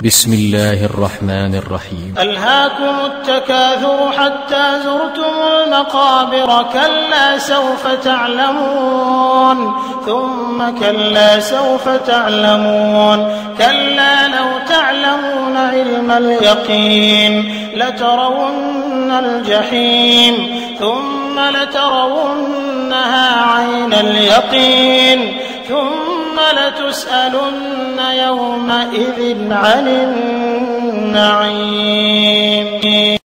بسم الله الرحمن الرحيم. ألهاكم التكاثر حتى زرتم المقابر، كلا سوف تعلمون ثم كلا سوف تعلمون، كلا لو تعلمون علم اليقين لترون الجحيم ثم لترونها عين اليقين ثم لتسألن يومئذ عن النعيم.